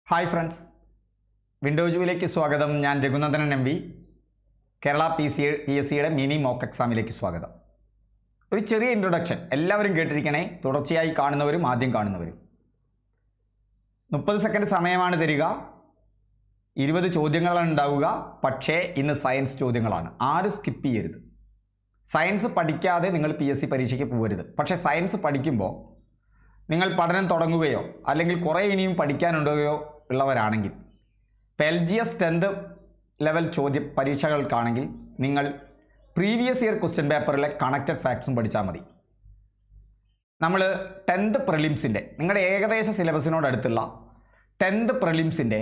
Hi friends, വിൻഡോജുവിലേക്ക് സ്വാഗതം. ഞാൻ Raghunandanan M V. Kerala P S സിയുടെ മിനി മോക്ക് എക്സാമിലേക്ക് സ്വാഗതം. ഒരു ചെറിയ ഇൻട്രൊഡക്ഷൻ എല്ലാവരും കേട്ടിരിക്കണേ, തുടർച്ചയായി കാണുന്നവരും ആദ്യം കാണുന്നവരും. 30 സെക്കൻഡ് സമയമാണ് തരിക. 20 ചോദ്യങ്ങളാണ് ഉണ്ടാവുക. പക്ഷേ ഇന്ന് സയൻസ് ചോദ്യങ്ങളാണ്. ആരും സ്കിപ്പ് ചെയ്യരുത്. സയൻസ് പഠിക്കാതെ നിങ്ങൾ PSC പരീക്ഷയ്ക്ക് പോകരുത്. പക്ഷേ സയൻസ് പഠിക്കുമ്പോൾ നിങ്ങൾ പഠനം തുടങ്ങുകയോ അല്ലെങ്കിൽ കുറേ ഇനിയും പഠിക്കാനുണ്ടാവുകയോ ഉള്ളവരാണെങ്കിൽ LGS 10th ലെവൽ പരീക്ഷകൾക്കാണെങ്കിൽ നിങ്ങൾ പ്രീവിയസ് ഇയർ ക്വസ്റ്റ്യൻ പേപ്പറിലെ കണക്റ്റഡ് ഫാക്ട്സും പഠിച്ചാൽ മതി. നമ്മൾ 10th പ്രിലിംസിൻ്റെ നിങ്ങളുടെ ഏകദേശ സിലബസിനോടടുത്തുള്ള 10th പ്രിലിംസിൻ്റെ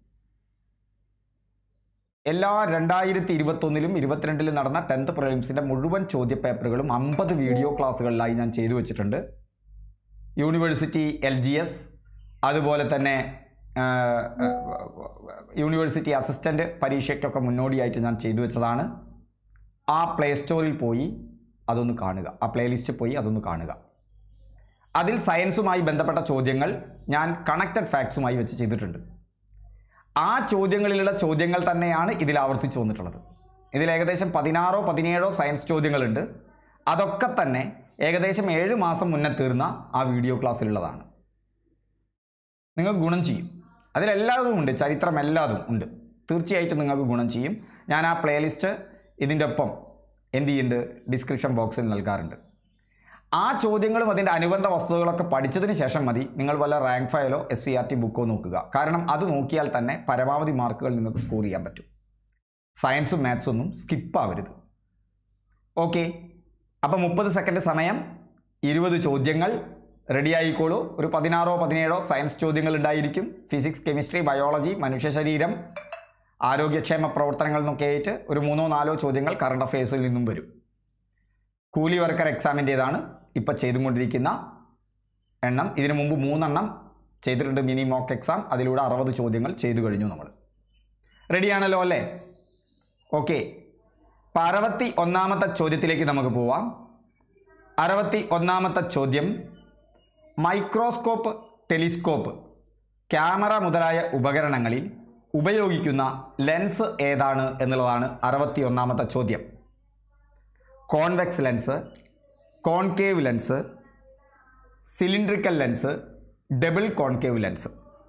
എല്ലാ 2021-ലും 2022-ലും നടന്ന 10th പ്രിലിംസിൻ്റെ മുഴുവൻ ചോദ്യപേപ്പറുകളും 50 വീഡിയോ ക്ലാസ്സുകളിലായി ഞാൻ ചെയ്തു വെച്ചിട്ടുണ്ട്. യൂണിവേഴ്സിറ്റി LGS, അതുപോലെ തന്നെ യൂണിവേഴ്സിറ്റി അസിസ്റ്റൻ്റ് പരീക്ഷയ്ക്കൊക്കെ മുന്നോടിയായിട്ട് ഞാൻ ചെയ്തു വെച്ചതാണ്. ആ പ്ലേ സ്റ്റോറിൽ പോയി അതൊന്ന് കാണുക, ആ പ്ലേലിസ്റ്റ് പോയി അതൊന്ന് കാണുക. അതിൽ സയൻസുമായി ബന്ധപ്പെട്ട ചോദ്യങ്ങൾ ഞാൻ കണക്റ്റഡ് ഫാക്ട്സുമായി വെച്ച് ചെയ്തിട്ടുണ്ട്. ആ ചോദ്യങ്ങളിലുള്ള ചോദ്യങ്ങൾ തന്നെയാണ് ഇതിൽ ആവർത്തിച്ച് വന്നിട്ടുള്ളത്. ഇതിൽ ഏകദേശം 16 or 17 സയൻസ് ചോദ്യങ്ങളുണ്ട്. അതൊക്കെ തന്നെ ഏകദേശം 7 മാസം മുന്നേ തീർന്ന ആ വീഡിയോ ക്ലാസ്സിലുള്ളതാണ്. നിങ്ങൾക്ക് ഗുണം ചെയ്യും. അതിലെല്ലാതും ഉണ്ട്, ചരിത്രം എല്ലാതും ഉണ്ട്. തീർച്ചയായിട്ടും നിങ്ങൾക്ക് ഗുണം ചെയ്യും. ഞാൻ ആ പ്ലേലിസ്റ്റ് ഇതിൻ്റെ ഒപ്പം എന്ത് ചെയ്യുന്നുണ്ട്, ഡിസ്ക്രിപ്ഷൻ ബോക്സിൽ നൽകാറുണ്ട്. ആ ചോദ്യങ്ങളും അതിൻ്റെ അനുബന്ധ വസ്തുതകളൊക്കെ പഠിച്ചതിന് ശേഷം മതി നിങ്ങൾ വല്ല റാങ്ക് ഫയലോ SCERT ബുക്കോ നോക്കുക. കാരണം അത് നോക്കിയാൽ തന്നെ പരമാവധി മാർക്കുകൾ നിങ്ങൾക്ക് സ്കോർ ചെയ്യാൻ പറ്റും. സയൻസും മാത്സൊന്നും സ്കിപ്പാവരുത്. ഓക്കെ, അപ്പോൾ 30 സെക്കൻഡ് സമയം, 20 ചോദ്യങ്ങൾ റെഡി ആയിക്കോളൂ. ഒരു 16 or 17 സയൻസ് ചോദ്യങ്ങൾ ഉണ്ടായിരിക്കും. ഫിസിക്സ്, കെമിസ്ട്രി, ബയോളജി, മനുഷ്യ ശരീരം, ആരോഗ്യക്ഷേമ പ്രവർത്തനങ്ങൾ എന്നൊക്കെ ആയിട്ട് ഒരു 3 or 4 ചോദ്യങ്ങൾ കറണ്ട് അഫയേഴ്സിൽ നിന്നും വരും. കൂലി വർക്കർ എക്സാമിൻ്റേതാണ് ഇപ്പോൾ ചെയ്തുകൊണ്ടിരിക്കുന്ന എണ്ണം. ഇതിനു മുമ്പ് 3 എണ്ണം ചെയ്തിട്ടുണ്ട് മിനി മോക്ക് എക്സാം. അതിലൂടെ 60 ചോദ്യങ്ങൾ ചെയ്തു കഴിഞ്ഞു. നമ്മൾ റെഡിയാണല്ലോ അല്ലേ? ഓക്കെ, അപ്പോൾ 61ാമത്തെ ചോദ്യത്തിലേക്ക് നമുക്ക് പോവാം. 61ാമത്തെ ചോദ്യം, മൈക്രോസ്കോപ്പ്, ടെലിസ്കോപ്പ്, ക്യാമറ മുതലായ ഉപകരണങ്ങളിൽ ഉപയോഗിക്കുന്ന ലെൻസ് ഏതാണ് എന്നുള്ളതാണ് 61ാമത്തെ ചോദ്യം. Convex lens, concave lens, cylindrical lens, double concave lens.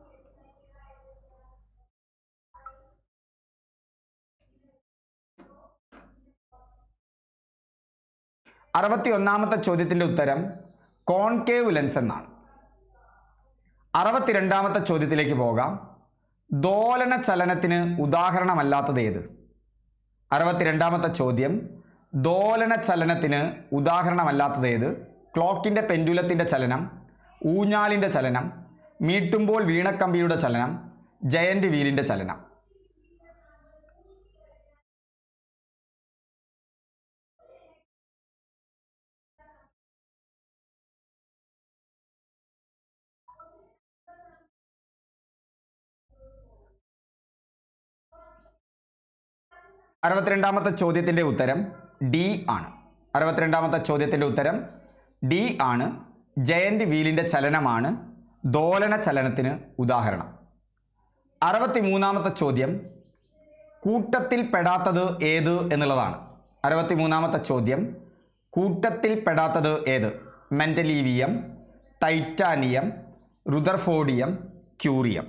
ാമത്തെ ചോദ്യത്തിൻ്റെ ഉത്തരം കോൺകേവ് ലെൻസ് എന്നാണ്. 62ാമത്തെ ചോദ്യത്തിലേക്ക് പോകാം. ദോലന ചലനത്തിന് ഉദാഹരണമല്ലാത്തത് ഏത്? 62ാമത്തെ ചോദ്യം, ദോലന ചലനത്തിന് ഉദാഹരണമല്ലാത്തത് ഏത്? ക്ലോക്കിൻ്റെ പെൻഡുലത്തിൻ്റെ ചലനം, ഊഞ്ഞാലിൻ്റെ ചലനം, മീട്ടുമ്പോൾ വീണക്കമ്പിയുടെ ചലനം, ജയൻ്റ് വീലിൻ്റെ ചലനം. ാമത്തെ ചോദ്യത്തിൻ്റെ ഉത്തരം D ആണ്. 62ാമത്തെ ചോദ്യത്തിൻ്റെ ഉത്തരം D ആണ്. ജയൻ്റ് വീലിൻ്റെ ചലനമാണ് ദോലന ചലനത്തിന് ഉദാഹരണം. 63ാമത്തെ ചോദ്യം, കൂട്ടത്തിൽ പെടാത്തത് ഏത് എന്നുള്ളതാണ്. 63ാമത്തെ ചോദ്യം, കൂട്ടത്തിൽ പെടാത്തത് ഏത്? Mendelevium, titanium, rutherfordium, curium.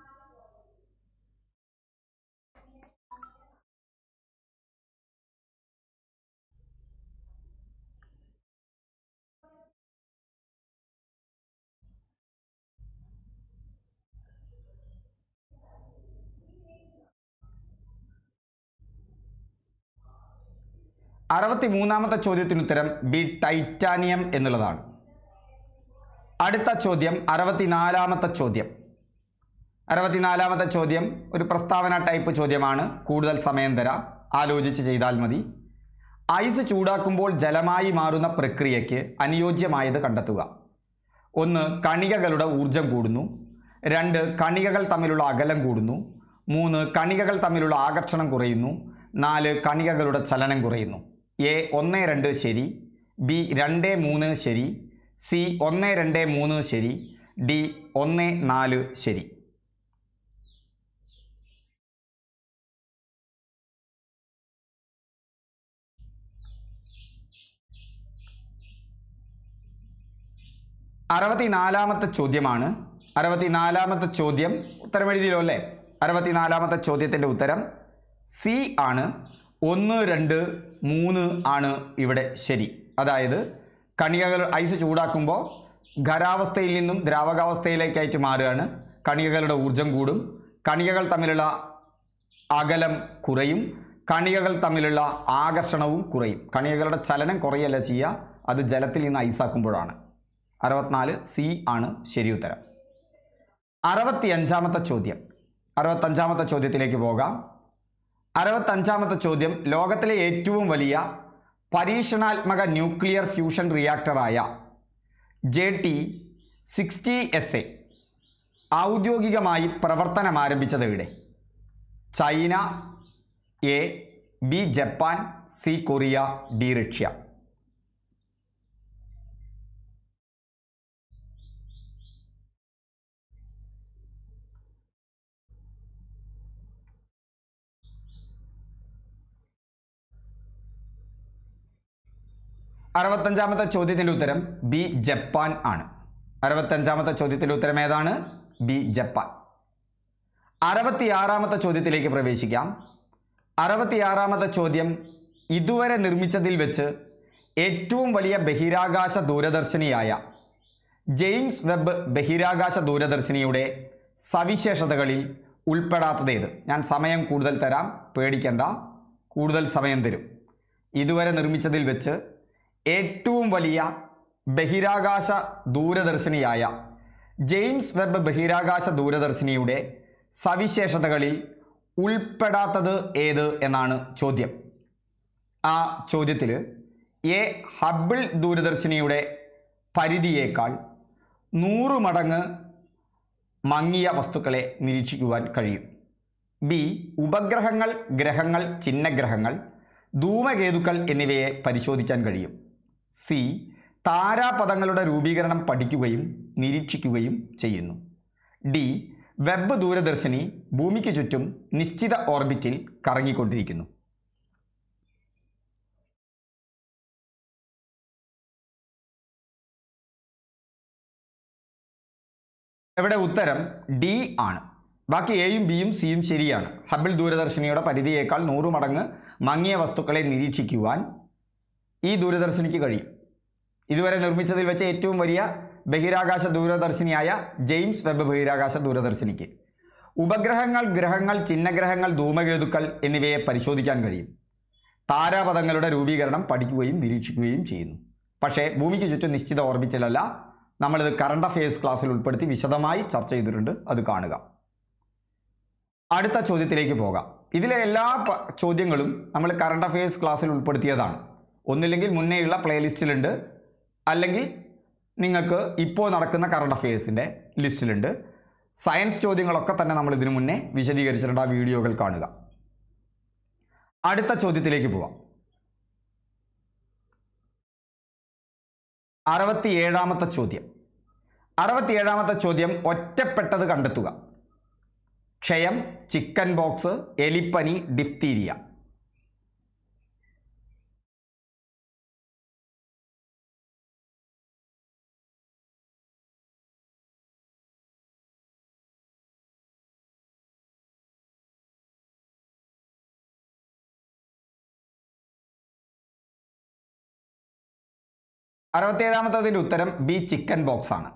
ാമത്തെ ചോദ്യത്തിനുത്തരം B, ടൈറ്റാനിയം എന്നുള്ളതാണ്. അടുത്ത ചോദ്യം 64ാമത്തെ ചോദ്യം. 64ാമത്തെ ചോദ്യം ഒരു പ്രസ്താവന ടൈപ്പ് ചോദ്യമാണ്. കൂടുതൽ സമയം തരാം, ആലോചിച്ച് ചെയ്താൽ മതി. ഐസ് ചൂടാക്കുമ്പോൾ ജലമായി മാറുന്ന പ്രക്രിയയ്ക്ക് അനുയോജ്യമായത് കണ്ടെത്തുക. 1. കണികകളുടെ ഊർജം കൂടുന്നു. 2. കണികകൾ തമ്മിലുള്ള അകലം കൂടുന്നു. 3. കണികകൾ തമ്മിലുള്ള ആകർഷണം കുറയുന്നു. 4. കണികകളുടെ ചലനം കുറയുന്നു. A 1, 2 ശരി, B 2, 3 ശരി, C 1, 2, 3 ശരി, D 1, 4 ശരി. 64-ാമത്തെ ചോദ്യമാണ്. 64-ാമത്തെ ചോദ്യം ഉത്തരം എഴുതിയല്ലോ അല്ലേ? 64-ാമത്തെ ചോദ്യത്തിൻ്റെ ഉത്തരം സി ആണ്. 1, 2, 3 ആണ് ഇവിടെ ശരി. അതായത് കണികകൾ ഐസ് ചൂടാക്കുമ്പോൾ ഖരാവസ്ഥയിൽ നിന്നും ദ്രാവകാവസ്ഥയിലേക്കായിട്ട് മാറുകയാണ്. കണികകളുടെ ഊർജം കൂടും, കണികകൾ തമ്മിലുള്ള അകലം കുറയും, കണികകൾ തമ്മിലുള്ള ആകർഷണവും കുറയും. കണികകളുടെ ചലനം കുറയല്ല ചെയ്യുക, അത് ജലത്തിൽ നിന്ന് ഐസാക്കുമ്പോഴാണ്. 64 സി ആണ് ശരി ഉത്തരം. 65-ാമത്തെ ചോദ്യം. 65-ാമത്തെ ചോദ്യത്തിലേക്ക് പോകാം. 65-ാമത്തെ ചോദ്യം ലോകത്തിലെ ഏറ്റവും വലിയ പരീക്ഷണാത്മക ന്യൂക്ലിയർ ഫ്യൂഷൻ റിയാക്ടറായ JT60SA ഔദ്യോഗികമായി പ്രവർത്തനം ആരംഭിച്ചത് എവിടെ? China, A, B Japan, C Korea, D Russia. അറുപത്തഞ്ചാമത്തെ ചോദ്യത്തിൻ്റെ ഉത്തരം ബി ജപ്പാൻ ആണ്. 65-ാമത്തെ ചോദ്യത്തിൻ്റെ ഉത്തരം ഏതാണ്? B Japan. 66-ാമത്തെ ചോദ്യത്തിലേക്ക് പ്രവേശിക്കാം. 66-ാമത്തെ ചോദ്യം ഇതുവരെ നിർമ്മിച്ചതിൽ വെച്ച് ഏറ്റവും വലിയ ബഹിരാകാശ ദൂരദർശിനിയായ ജെയിംസ് വെബ് ബഹിരാകാശ ദൂരദർശിനിയുടെ സവിശേഷതകളിൽ ഉൾപ്പെടാത്തതേത്? ഞാൻ സമയം കൂടുതൽ തരാം, പേടിക്കണ്ട, കൂടുതൽ സമയം തരും. ഇതുവരെ നിർമ്മിച്ചതിൽ വെച്ച് ഏറ്റവും വലിയ ബഹിരാകാശ ദൂരദർശിനിയായ ജെയിംസ് വെബ് ബഹിരാകാശ ദൂരദർശിനിയുടെ സവിശേഷതകളിൽ ഉൾപ്പെടാത്തത് ഏത് എന്നാണ് ചോദ്യം. ആ ചോദ്യത്തിൽ എ ഹബിൾ ദൂരദർശിനിയുടെ പരിധിയേക്കാൾ 100 മടങ്ങ് മങ്ങിയ വസ്തുക്കളെ നിരീക്ഷിക്കുവാൻ കഴിയും. ബി ഉപഗ്രഹങ്ങൾ, ഗ്രഹങ്ങൾ, ചിഹ്നഗ്രഹങ്ങൾ, ധൂമകേതുക്കൾ എന്നിവയെ പരിശോധിക്കാൻ കഴിയും. സി താരാപഥങ്ങളുടെ രൂപീകരണം പഠിക്കുകയും നിരീക്ഷിക്കുകയും ചെയ്യുന്നു. ഡി വെബ് ദൂരദർശിനി ഭൂമിക്ക് ചുറ്റും നിശ്ചിത ഓർബിറ്റിൽ കറങ്ങിക്കൊണ്ടിരിക്കുന്നു. ഇവിടെ ഉത്തരം ഡി ആണ്. ബാക്കി എയും ബിയും സിയും ശരിയാണ്. ഹബിൾ ദൂരദർശിനിയുടെ പരിധിയേക്കാൾ 100 മടങ്ങ് മങ്ങിയ വസ്തുക്കളെ നിരീക്ഷിക്കുവാൻ ഈ ദൂരദർശിനിക്ക് കഴിയും. ഇതുവരെ നിർമ്മിച്ചതിൽ വെച്ച് ഏറ്റവും വലിയ ബഹിരാകാശ ദൂരദർശിനിയായ ജെയിംസ് വെബ് ബഹിരാകാശ ദൂരദർശിനിക്ക് ഉപഗ്രഹങ്ങൾ, ഗ്രഹങ്ങൾ, ചിഹ്നഗ്രഹങ്ങൾ, ധൂമകേതുക്കൾ എന്നിവയെ പരിശോധിക്കാൻ കഴിയും. താരാപഥങ്ങളുടെ രൂപീകരണം പഠിക്കുകയും നിരീക്ഷിക്കുകയും ചെയ്യുന്നു. പക്ഷേ ഭൂമിക്ക് ചുറ്റും നിശ്ചിത ഓർബിറ്റിലല്ല. നമ്മളിത് കറണ്ട് അഫയേഴ്സ് ക്ലാസ്സിൽ ഉൾപ്പെടുത്തി വിശദമായി ചർച്ച ചെയ്തിട്ടുണ്ട്, അത് കാണുക. അടുത്ത ചോദ്യത്തിലേക്ക് പോകാം. ഇതിലെ എല്ലാ ചോദ്യങ്ങളും നമ്മൾ കറണ്ട് അഫയേഴ്സ് ക്ലാസ്സിൽ ഉൾപ്പെടുത്തിയതാണ്. ഒന്നില്ലെങ്കിൽ മുന്നേയുള്ള പ്ലേലിസ്റ്റിലുണ്ട്, അല്ലെങ്കിൽ നിങ്ങൾക്ക് ഇപ്പോൾ നടക്കുന്ന കറണ്ട് അഫയേഴ്സിൻ്റെ ലിസ്റ്റിലുണ്ട്. സയൻസ് ചോദ്യങ്ങളൊക്കെ തന്നെ നമ്മൾ ഇതിനു മുന്നേ വിശദീകരിച്ചിട്ടുണ്ട്, ആ വീഡിയോകൾ കാണുക. അടുത്ത ചോദ്യത്തിലേക്ക് പോവാം. 67-ാമത്തെ ചോദ്യം. 67-ാമത്തെ ചോദ്യം ഒറ്റപ്പെട്ടത് കണ്ടെത്തുക. ക്ഷയം, ചിക്കൻ ബോക്സ്, എലിപ്പനി, ഡിഫ്തീരിയ. അറുപത്തിയേഴാമത്തതിൻ്റെ ഉത്തരം ബി ചിക്കൻ ബോക്സ് ആണ്.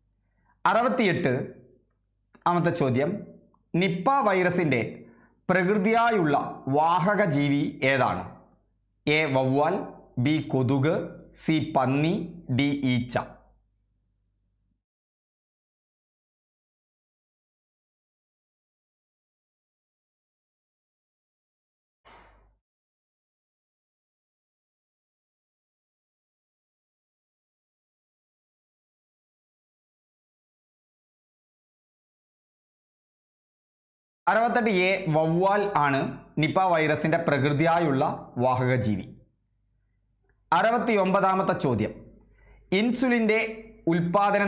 68-ാമത്തെ ചോദ്യം നിപ്പ വൈറസിൻ്റെ പ്രകൃതിയായുള്ള വാഹക ജീവി ഏതാണ്? എ വവ്വാൽ, ബി കൊതുക്, സി പന്നി, ഡി ഈച്ച. അറുപത്തെട്ട് എ വവ്വാൽ ആണ് നിപ്പ വൈറസിൻ്റെ പ്രകൃതിയായുള്ള വാഹക ജീവി. 69-ാമത്തെ ചോദ്യം ഇൻസുലിൻ്റെ ഉൽപ്പാദനം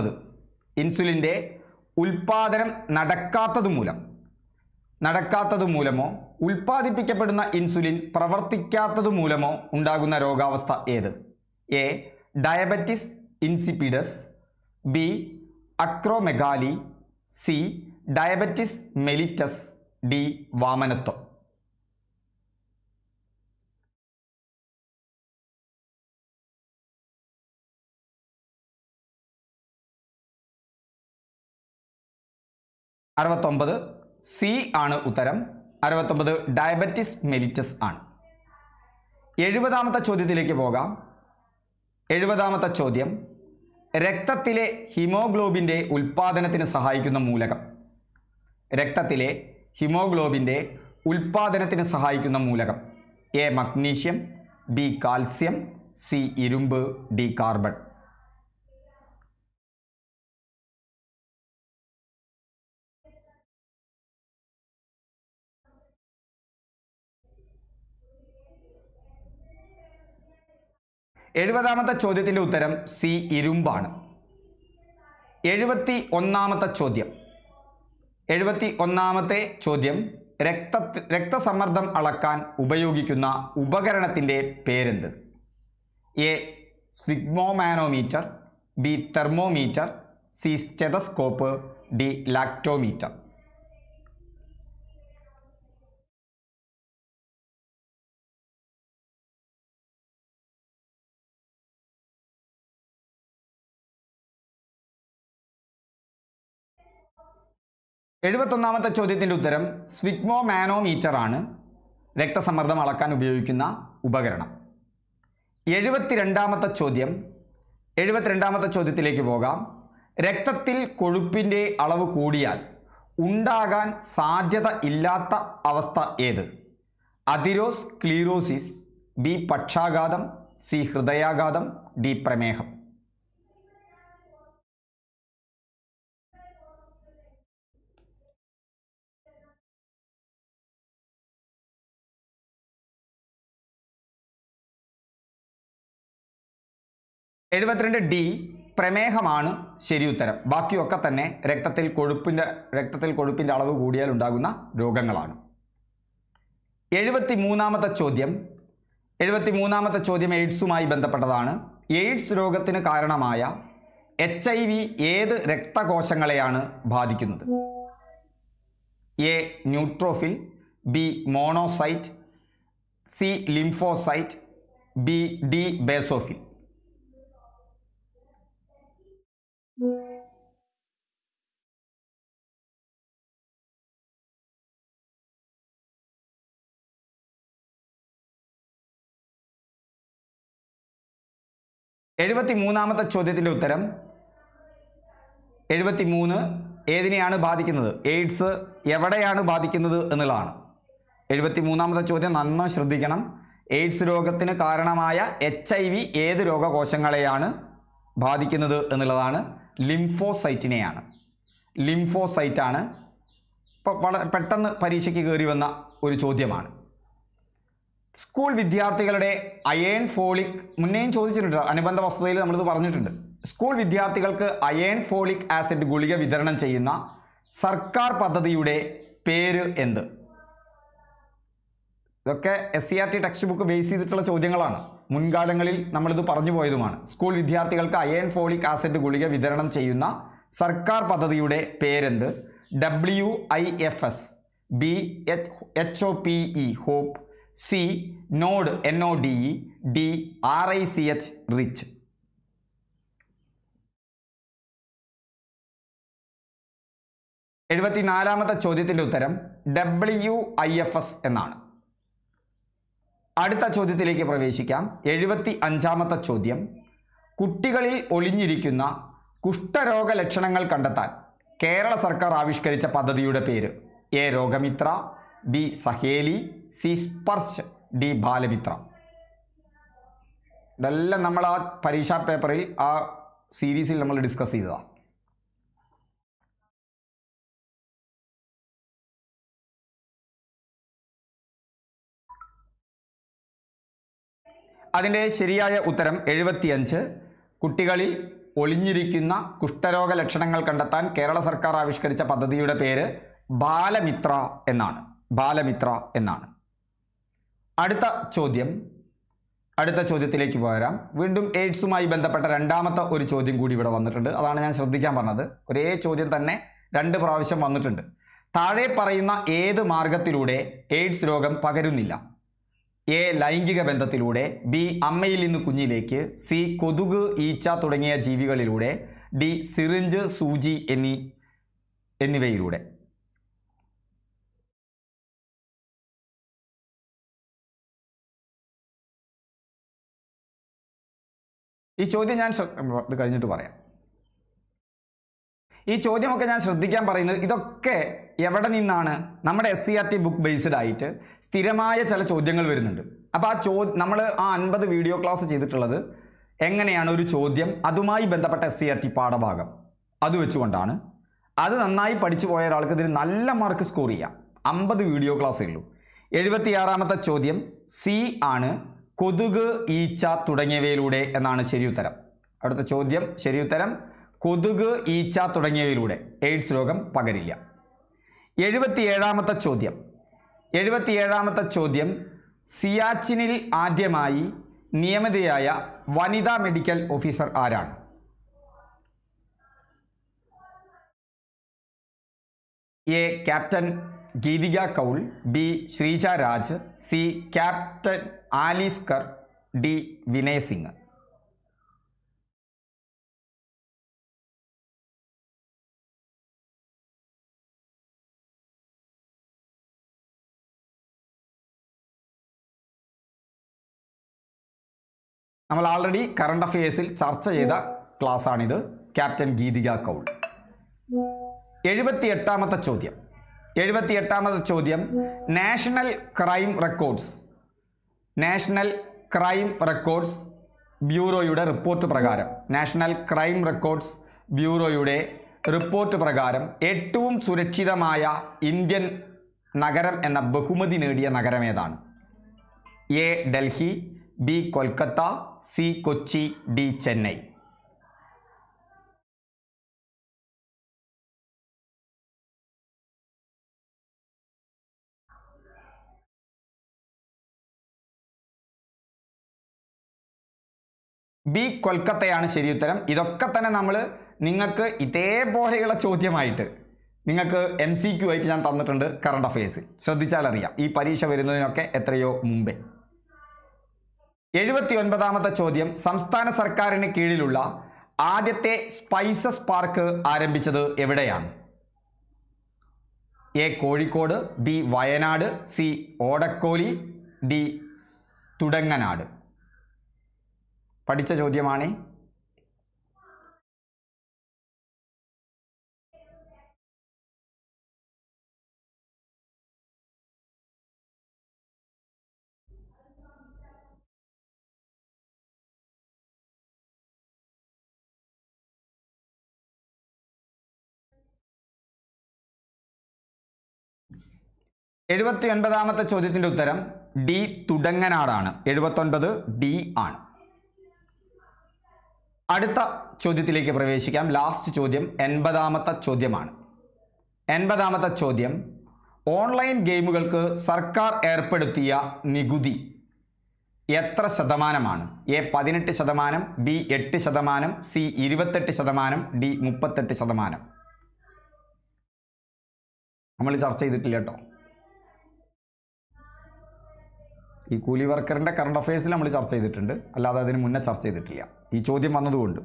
നടക്കാത്തത് മൂലമോ ഉൽപ്പാദിപ്പിക്കപ്പെടുന്ന ഇൻസുലിൻ പ്രവർത്തിക്കാത്തത് മൂലമോ ഉണ്ടാകുന്ന രോഗാവസ്ഥ ഏത്? A diabetes insipidus, B acromegaly, C diabetes mellitus, D വാമനത്വം. അറുപത്തൊമ്പത് സി ആണ് ഉത്തരം. 69 ഡയബറ്റിസ് മെലിറ്റസ് ആണ്. 70ാമത്തെ ചോദ്യത്തിലേക്ക് പോകാം. 70ാമത്തെ ചോദ്യം, രക്തത്തിലെ ഹീമോഗ്ലോബിൻ്റെ ഉൽപ്പാദനത്തിന് സഹായിക്കുന്ന മൂലകം. രക്തത്തിലെ ഹീമോഗ്ലോബിൻ്റെ ഉൽപ്പാദനത്തിന് സഹായിക്കുന്ന മൂലകം. A magnesium, B calcium, C ഇരുമ്പ്, ഡി കാർബൺ. എഴുപതാമത്തെ ചോദ്യത്തിൻ്റെ ഉത്തരം സി ഇരുമ്പാണ്. 71ാമത്തെ ചോദ്യം. 71ാമത്തെ ചോദ്യം, രക്തസമ്മർദ്ദം അളക്കാൻ ഉപയോഗിക്കുന്ന ഉപകരണത്തിൻ്റെ പേരെന്ത്? A sphygmomanometer, B thermometer, C stethoscope, D lactometer. എഴുപത്തൊന്നാമത്തെ ചോദ്യത്തിൻ്റെ ഉത്തരം സ്ഫിഗ്മോമാനോമീറ്റർ ആണ് രക്തസമ്മർദ്ദം അളക്കാൻ ഉപയോഗിക്കുന്ന ഉപകരണം. 72ാമത്തെ ചോദ്യം. 72ാമത്തെ ചോദ്യത്തിലേക്ക് പോകാം. രക്തത്തിൽ കൊഴുപ്പിൻ്റെ അളവ് കൂടിയാൽ ഉണ്ടാകാൻ സാധ്യത ഇല്ലാത്ത അവസ്ഥ ഏത്? അതിരോസ്ക്ലീറോസിസ്, ബി പക്ഷാഘാതം, സി ഹൃദയാഘാതം, ഡി പ്രമേഹം. ഡി പ്രമേഹമാണ് ശരി ഉത്തരം. ബാക്കിയൊക്കെ തന്നെ രക്തത്തിൽ കൊഴുപ്പിൻ്റെ അളവ് കൂടിയാൽ ഉണ്ടാകുന്ന രോഗങ്ങളാണ്. 73ാമത്തെ ചോദ്യം. 73ാമത്തെ ചോദ്യം എയ്ഡ്സുമായി ബന്ധപ്പെട്ടതാണ്. എയ്ഡ്സ് രോഗത്തിന് കാരണമായ HIV ഏത് രക്തകോശങ്ങളെയാണ് ബാധിക്കുന്നത്? A neutrophil, B monocyte, C lymphocyte, D basophil. എഴുപത്തിമൂന്നാമത്തെ ചോദ്യത്തിൻ്റെ ഉത്തരം 73 ഏതിനെയാണ് ബാധിക്കുന്നത്? എയ്ഡ്സ് എവിടെയാണ് ബാധിക്കുന്നത് എന്നുള്ളതാണ്. 73ാമത്തെ ചോദ്യം നന്നായി ശ്രദ്ധിക്കണം. എയ്ഡ്സ് രോഗത്തിന് കാരണമായ HIV ഏത് രോഗകോശങ്ങളെയാണ് ബാധിക്കുന്നത് എന്നുള്ളതാണ്. ലിംഫോസൈറ്റിനെയാണ്. ലിംഫോസൈറ്റാണ്. ഇപ്പോൾ പെട്ടെന്ന് പരീക്ഷയ്ക്ക് കയറി വന്ന ഒരു ചോദ്യമാണ്. സ്കൂൾ വിദ്യാർത്ഥികളുടെ അയേൺ ഫോളിക്, മുന്നേയും ചോദിച്ചിട്ടുണ്ട്, അനുബന്ധ വസ്തുതയിൽ നമ്മളിത് പറഞ്ഞിട്ടുണ്ട്. സ്കൂൾ വിദ്യാർത്ഥികൾക്ക് അയേൺ ഫോളിക് ആസിഡ് ഗുളിക വിതരണം ചെയ്യുന്ന സർക്കാർ പദ്ധതിയുടെ പേര് എന്ത്? ഇതൊക്കെ SCERT ടെക്സ്റ്റ് ബുക്ക് ബേസ് ചെയ്തിട്ടുള്ള ചോദ്യങ്ങളാണ്. മുൻകാലങ്ങളിൽ നമ്മളിത് പറഞ്ഞു പോയതുമാണ്. സ്കൂൾ വിദ്യാർത്ഥികൾക്ക് അയേൺ ഫോളിക് ആസിഡ് ഗുളിക വിതരണം ചെയ്യുന്ന സർക്കാർ പദ്ധതിയുടെ പേരെന്ത്? WIFS, B HOPE hope, C node NODE, D RICH rich. എഴുപത്തിനാലാമത്തെ ചോദ്യത്തിൻ്റെ ഉത്തരം WIFS എന്നാണ്. അടുത്ത ചോദ്യത്തിലേക്ക് പ്രവേശിക്കാം. 75ാമത്തെ ചോദ്യം, കുട്ടികളിൽ ഒളിഞ്ഞിരിക്കുന്ന കുഷ്ഠരോഗ ലക്ഷണങ്ങൾ കണ്ടെത്താൻ കേരള സർക്കാർ ആവിഷ്കരിച്ച പദ്ധതിയുടെ പേര്? A Rogamitra, B Saheli, C Sparsh, D Balamitra. ഇതെല്ലാം നമ്മൾ ആ പരീക്ഷാ പേപ്പറിൽ ആ സീരീസിൽ നമ്മൾ ഡിസ്കസ് ചെയ്തതാണ്. അതിൻ്റെ ശരിയായ ഉത്തരം 75. കുട്ടികളിൽ ഒളിഞ്ഞിരിക്കുന്ന കുഷ്ഠരോഗ ലക്ഷണങ്ങൾ കണ്ടെത്താൻ കേരള സർക്കാർ ആവിഷ്കരിച്ച പദ്ധതിയുടെ പേര് ബാലമിത്ര എന്നാണ്. ബാലമിത്ര എന്നാണ്. അടുത്ത ചോദ്യം, അടുത്ത ചോദ്യത്തിലേക്ക് പോരാം. വീണ്ടും എയ്ഡ്സുമായി ബന്ധപ്പെട്ട രണ്ടാമത്തെ ഒരു ചോദ്യം കൂടി ഇവിടെ വന്നിട്ടുണ്ട്. അതാണ് ഞാൻ ശ്രദ്ധിക്കാൻ പറഞ്ഞത്. ഒരേ ചോദ്യം തന്നെ 2 പ്രാവശ്യം വന്നിട്ടുണ്ട്. താഴെ പറയുന്ന ഏത് മാർഗത്തിലൂടെ എയ്ഡ്സ് രോഗം പകരുന്നില്ല? എ. ലൈംഗിക ബന്ധത്തിലൂടെ, ബി. അമ്മയിൽ നിന്ന് കുഞ്ഞിലേക്ക്, സി. കൊതുക്, ഈച്ച തുടങ്ങിയ ജീവികളിലൂടെ, ഡി. സിറിഞ്ച്, സൂചി എന്നിവയിലൂടെ. ഈ ചോദ്യം ഞാൻ ഇത് കഴിഞ്ഞിട്ട് പറയാം. ഈ ചോദ്യമൊക്കെ ഞാൻ ശ്രദ്ധിക്കാൻ പറയുന്നത് ഇതൊക്കെ എവിടെ നിന്നാണ്? നമ്മുടെ SCERT ബുക്ക് ബേസ്ഡ് ആയിട്ട് സ്ഥിരമായ ചില ചോദ്യങ്ങൾ വരുന്നുണ്ട്. അപ്പോൾ നമ്മൾ ആ 50 വീഡിയോ ക്ലാസ് ചെയ്തിട്ടുള്ളത് എങ്ങനെയാണ് ഒരു ചോദ്യം അതുമായി ബന്ധപ്പെട്ട SCERT പാഠഭാഗം അത് വെച്ചുകൊണ്ടാണ്. അത് നന്നായി പഠിച്ചു പോയ ഒരാൾക്ക് ഇതിന് നല്ല മാർക്ക് സ്കോർ ചെയ്യാം. 50 വീഡിയോ ക്ലാസ്സേ ഉള്ളൂ. 76ാമത്തെ ചോദ്യം സി ആണ്. കൊതുക്, ഈച്ച തുടങ്ങിയവയിലൂടെ എന്നാണ് ശരിയുത്തരം. അടുത്ത ചോദ്യം ശരിയുത്തരം കൊതുക്, ഈച്ച തുടങ്ങിയവയിലൂടെ എയ്ഡ്സ് രോഗം പകരില്ല. 77ാമത്തെ ചോദ്യം സിയാച്ചിനിൽ ആദ്യമായി നിയമിതയായ വനിതാ മെഡിക്കൽ ഓഫീസർ ആരാണ്? A. Captain Geetika Kaul, B. Sreeja Raj, C. Captain Alice Kar, D. Vinay Singh. നമ്മൾ ആൾറെഡി കറണ്ട് അഫയേഴ്സിൽ ചർച്ച ചെയ്ത ക്ലാസ് ആണിത്. ക്യാപ്റ്റൻ ഗീതിക കൗൾ. 78ാമത്തെ ചോദ്യം നാഷണൽ ക്രൈം റെക്കോർഡ്സ് ബ്യൂറോയുടെ റിപ്പോർട്ട് പ്രകാരം ഏറ്റവും സുരക്ഷിതമായ ഇന്ത്യൻ നഗരം എന്ന ബഹുമതി നേടിയ നഗരം ഏതാണ്? A. Delhi, B. Kolkata, C. Kochi, D. Chennai. B. കൊൽക്കത്തയാണ് ശരിയുത്തരം. ഇതൊക്കെ തന്നെ നമ്മൾ നിങ്ങൾക്ക് ഇതേപോലെയുള്ള ചോദ്യമായിട്ട് നിങ്ങൾക്ക് MCQ ആയിട്ട് ഞാൻ തന്നിട്ടുണ്ട് കറണ്ട് അഫയേഴ്സിൽ. ശ്രദ്ധിച്ചാൽ അറിയാം ഈ പരീക്ഷ വരുന്നതിനൊക്കെ എത്രയോ മുമ്പേ. 79ാമത്തെ ചോദ്യം സംസ്ഥാന സർക്കാരിന് കീഴിലുള്ള ആദ്യത്തെ സ്പൈസസ് പാർക്ക് ആരംഭിച്ചത് എവിടെയാണ്? A. Kozhikode, B. Wayanad, C. Odakkali, D. Thudanganad. പഠിച്ച ചോദ്യമാണ്. എഴുപത്തി 79ാമത്തെ ചോദ്യത്തിൻ്റെ ഉത്തരം ഡി. തുടങ്ങനാടാണ്. 79 ഡി ആണ്. അടുത്ത ചോദ്യത്തിലേക്ക് പ്രവേശിക്കാം. ലാസ്റ്റ് ചോദ്യം 80ാമത്തെ ചോദ്യമാണ്. 80ാമത്തെ ചോദ്യം ഓൺലൈൻ ഗെയിമുകൾക്ക് സർക്കാർ ഏർപ്പെടുത്തിയ നികുതി എത്ര ശതമാനമാണ്? എ. 18%, ബി. 8%, സി. 28%, ഡി. 38%. നമ്മൾ ചർച്ച ചെയ്തിട്ടില്ല കേട്ടോ. ഈ കൂലി വർക്കറിൻ്റെ കറണ്ട് അഫയേഴ്സിൽ നമ്മൾ ചർച്ച ചെയ്തിട്ടുണ്ട്, അല്ലാതെ അതിന് മുന്നേ ചർച്ച ചെയ്തിട്ടില്ല. ഈ ചോദ്യം വന്നതുകൊണ്ട്.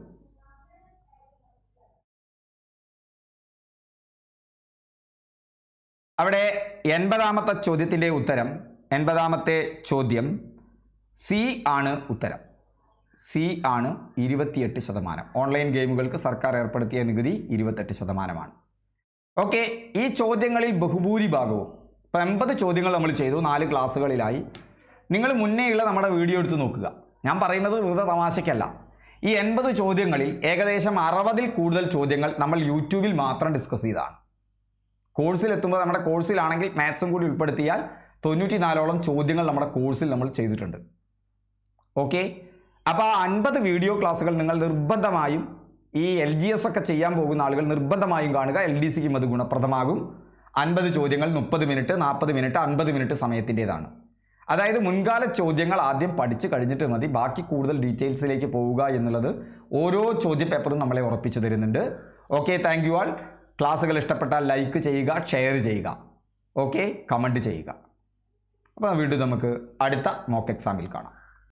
അവിടെ 80ാമത്തെ ചോദ്യത്തിൻ്റെ ഉത്തരം 80ാമത്തെ ചോദ്യം സി ആണ് ഉത്തരം. സി ആണ് 28%. ഓൺലൈൻ ഗെയിമുകൾക്ക് സർക്കാർ ഏർപ്പെടുത്തിയ നികുതി 28%. ഓക്കെ, ഈ ചോദ്യങ്ങളിൽ ബഹുഭൂരിഭാഗവും ഇപ്പോൾ 80 ചോദ്യങ്ങൾ നമ്മൾ ചെയ്തു 4 ക്ലാസ്സുകളിലായി. നിങ്ങൾ മുന്നേയുള്ള നമ്മുടെ വീഡിയോ എടുത്ത് നോക്കുക. ഞാൻ പറയുന്നത് വെറുതെ തമാശയ്ക്കല്ല. ഈ 80 ചോദ്യങ്ങളിൽ ഏകദേശം 60-ൽ കൂടുതൽ ചോദ്യങ്ങൾ നമ്മൾ യൂട്യൂബിൽ മാത്രം ഡിസ്കസ് ചെയ്തതാണ്. കോഴ്സിലെത്തുമ്പോൾ നമ്മുടെ കോഴ്സിലാണെങ്കിൽ മാത്സും കൂടി ഉൾപ്പെടുത്തിയാൽ 94ഓളം ചോദ്യങ്ങൾ നമ്മുടെ കോഴ്സിൽ നമ്മൾ ചെയ്തിട്ടുണ്ട്. ഓക്കെ, അപ്പോൾ ആ 50 വീഡിയോ ക്ലാസ്സുകൾ നിങ്ങൾ നിർബന്ധമായും ഈ LGS ഒക്കെ ചെയ്യാൻ പോകുന്ന ആളുകൾ നിർബന്ധമായും കാണുക. LDCക്കും അത് ഗുണപ്രദമാകും. 50 ചോദ്യങ്ങൾ 30 മിനിറ്റ്, 40 മിനിറ്റ്, 50 മിനിറ്റ് സമയത്തിൻ്റെതാണ്. അതായത് മുൻകാല ചോദ്യങ്ങൾ ആദ്യം പഠിച്ചു കഴിഞ്ഞിട്ട് മതി ബാക്കി കൂടുതൽ ഡീറ്റെയിൽസിലേക്ക് പോവുക എന്നുള്ളത് ഓരോ ചോദ്യ പേപ്പറും നമ്മളെ ഉറപ്പിച്ചു തരുന്നുണ്ട്. Okay, thank you all. ക്ലാസ്സുകൾ ഇഷ്ടപ്പെട്ടാൽ ലൈക്ക് ചെയ്യുക, ഷെയർ ചെയ്യുക, ഓക്കെ, കമൻറ്റ് ചെയ്യുക. അപ്പോൾ വീണ്ടും നമുക്ക് അടുത്ത മോക്ക് എക്സാമിൽ കാണാം.